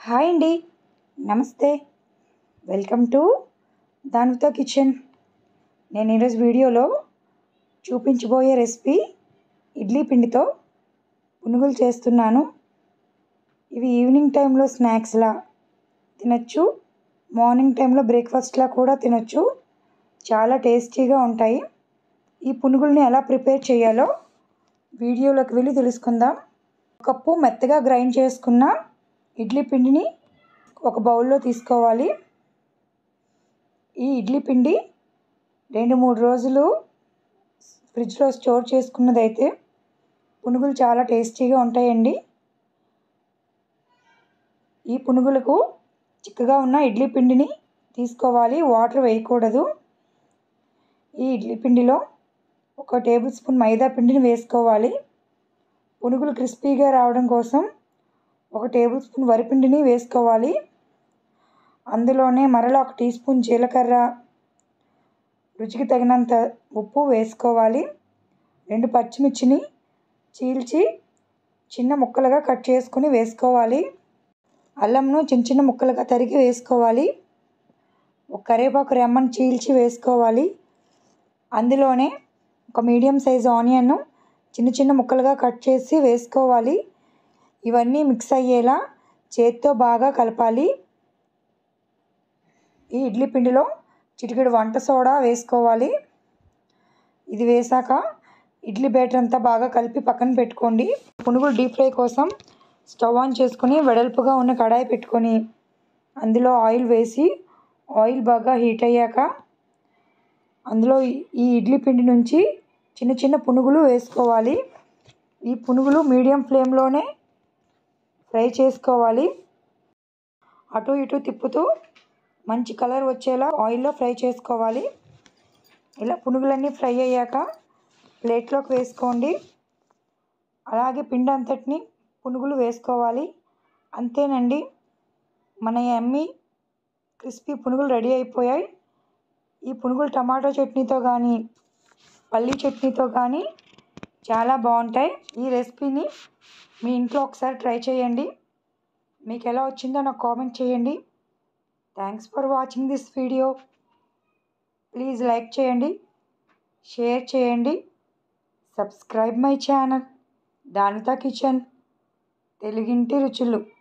Hi అండి, నమస్తే. Welcome to Danvitha kitchen. నేను ఈరోజు వీడియోలో చూపించబోయే రెసిపీ ఇడ్లీ పిండితో పునుగులు చేస్తున్నాను. ఇవి ఈవినింగ్ టైంలో స్నాక్స్లా తినచ్చు, మార్నింగ్ టైంలో బ్రేక్ఫాస్ట్లా కూడా తినచ్చు. చాలా టేస్టీగా ఉంటాయి. ఈ పునుగుల్ని ఎలా ప్రిపేర్ చేయాలో వీడియోలోకి వెళ్ళి తెలుసుకుందాం. ఒక కప్పు మెత్తగా గ్రైండ్ చేసుకున్న ఇడ్లీ పిండిని ఒక బౌల్లో తీసుకోవాలి. ఈ ఇడ్లీ పిండి 2-3 రోజులు ఫ్రిడ్జ్లో స్టోర్ చేసుకున్నదైతే పునుగులు చాలా టేస్టీగా ఉంటాయండి. ఈ పునుగులకు చిక్కగా ఉన్న ఇడ్లీ పిండిని తీసుకోవాలి, వాటర్ వేయకూడదు. ఈ ఇడ్లీ పిండిలో 1 టేబుల్ స్పూన్ మైదా పిండిని వేసుకోవాలి. పునుగులు క్రిస్పీగా రావడం కోసం 1 టేబుల్ స్పూన్ వరిపిండిని వేసుకోవాలి. అందులోనే మరలా 1 టీ స్పూన్ జీలకర్ర, రుచికి తగినంత ఉప్పు వేసుకోవాలి. 2 పచ్చిమిర్చిని చీల్చి చిన్న ముక్కలుగా కట్ చేసుకుని వేసుకోవాలి. అల్లంను చిన్న చిన్న ముక్కలుగా తరిగి వేసుకోవాలి. ఒక కరివేపాకు రెమ్మను చీల్చి వేసుకోవాలి. అందులోనే 1 మీడియం సైజు ఆనియన్ను చిన్న చిన్న ముక్కలుగా కట్ చేసి వేసుకోవాలి. ఇవన్నీ మిక్స్ అయ్యేలా చేత్తో బాగా కలపాలి. ఈ ఇడ్లీ పిండిలో చిటికెడు వంట సోడా వేసుకోవాలి. ఇది వేసాక ఇడ్లీ బ్యాటర్ అంతా బాగా కలిపి పక్కన పెట్టుకోండి. పునుగులు డీప్ ఫ్రై కోసం స్టవ్ ఆన్ చేసుకొని వెడల్పుగా ఉన్న కడాయి పెట్టుకొని అందులో ఆయిల్ వేసి ఆయిల్ బాగా హీట్ అయ్యాక అందులో ఈ ఇడ్లీ పిండి నుంచి చిన్న చిన్న పునుగులు వేసుకోవాలి. ఈ పునుగులు మీడియం ఫ్లేమ్లోనే ఫ్రై చేసుకోవాలి. అటు ఇటు తిప్పుతూ మంచి కలర్ వచ్చేలా ఆయిల్లో ఫ్రై చేసుకోవాలి. ఇలా పునుగులన్నీ ఫ్రై అయ్యాక ప్లేట్లోకి వేసుకోండి. అలాగే పిండి అంతటిని పునుగులు వేసుకోవాలి. అంతేనండి, మన యమ్మీ క్రిస్పీ పునుగులు రెడీ అయిపోయాయి. ఈ పునుగులు టమాటో చట్నీతో కానీ పల్లీ చట్నీతో కానీ చాలా బాగుంటాయి. ఈ రెసిపీని మీ ఇంట్లో ఒకసారి ట్రై చేయండి. మీకు ఎలా వచ్చిందో నాకు కామెంట్ చేయండి. Thanks for watching this video. Please like చేయండి, షేర్ చేయండి, subscribe my channel Danvitha kitchen తెలుగింటి రుచులు.